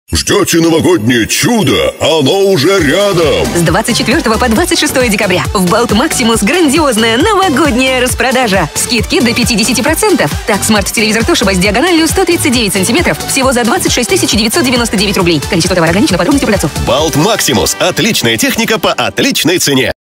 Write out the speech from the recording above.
Ждете новогоднее чудо? Оно уже рядом! С 24 по 26 декабря в Балт Максимус грандиозная новогодняя распродажа. Скидки до 50%. Так, смарт-телевизор Toshiba с диагональю 139 сантиметров всего за 26 999 рублей. Количество товара ограничено, подробности продавцов. Балт Максимус. Отличная техника по отличной цене.